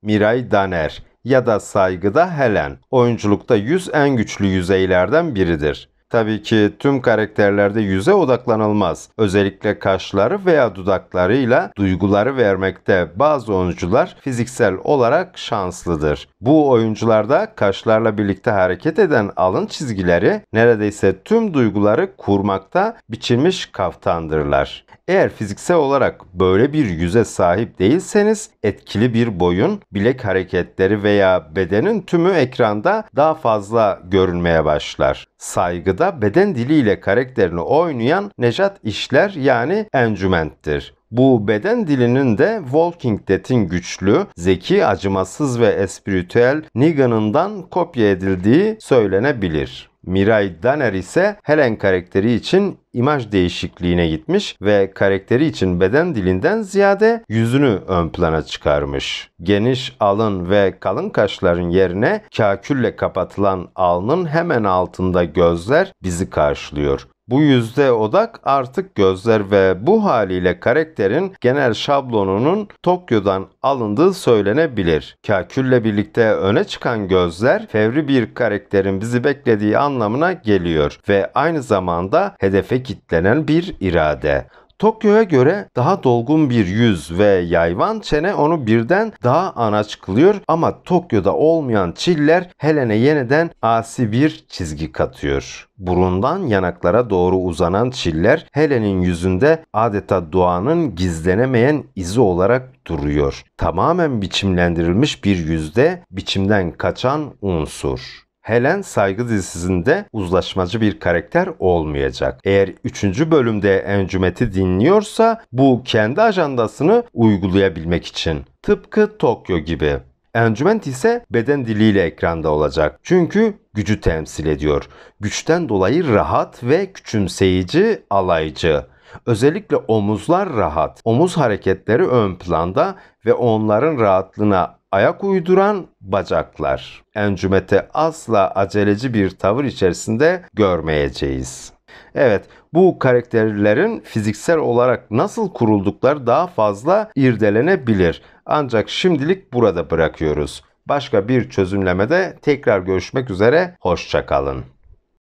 Miray Daner ya da saygıda Helen. Oyunculukta yüz en güçlü yüzeylerden biridir. Tabii ki tüm karakterlerde yüze odaklanılmaz. Özellikle kaşları veya dudaklarıyla duyguları vermekte bazı oyuncular fiziksel olarak şanslıdır. Bu oyuncularda kaşlarla birlikte hareket eden alın çizgileri neredeyse tüm duyguları kurmakta biçilmiş kaftandırlar. Eğer fiziksel olarak böyle bir yüze sahip değilseniz etkili bir boyun, bilek hareketleri veya bedenin tümü ekranda daha fazla görünmeye başlar. Saygıda beden diliyle karakterini oynayan Nejat İşler yani Encüment'tir. Bu beden dilinin de Walking Dead'in güçlü, zeki, acımasız ve espritüel Negan'ından kopya edildiği söylenebilir. Miray Daner ise Helen karakteri için imaj değişikliğine gitmiş ve karakteri için beden dilinden ziyade yüzünü ön plana çıkarmış. Geniş alın ve kalın kaşların yerine kakülle kapatılan alnın hemen altında gözler bizi karşılıyor. Bu yüzde odak artık gözler ve bu haliyle karakterin genel şablonunun Tokyo'dan alındığı söylenebilir. Kakülle birlikte öne çıkan gözler fevri bir karakterin bizi beklediği anlamına geliyor ve aynı zamanda hedefe kilitlenen bir irade. Tokyo'ya göre daha dolgun bir yüz ve yayvan çene onu birden daha anaç kılıyor ama Tokyo'da olmayan çiller Helen'e yeniden asi bir çizgi katıyor. Burundan yanaklara doğru uzanan çiller Helen'in yüzünde adeta doğanın gizlenemeyen izi olarak duruyor. Tamamen biçimlendirilmiş bir yüzde biçimden kaçan unsur. Helen saygı dizisinde uzlaşmacı bir karakter olmayacak. Eğer 3. bölümde Encüment'i dinliyorsa bu kendi ajandasını uygulayabilmek için. Tıpkı Tokyo gibi. Encüment ise beden diliyle ekranda olacak. Çünkü gücü temsil ediyor. Güçten dolayı rahat ve küçümseyici, alaycı. Özellikle omuzlar rahat. Omuz hareketleri ön planda ve onların rahatlığına ayak uyduran bacaklar. Encüment'e asla aceleci bir tavır içerisinde görmeyeceğiz. Evet, bu karakterlerin fiziksel olarak nasıl kuruldukları daha fazla irdelenebilir. Ancak şimdilik burada bırakıyoruz. Başka bir çözümlemede tekrar görüşmek üzere, hoşça kalın.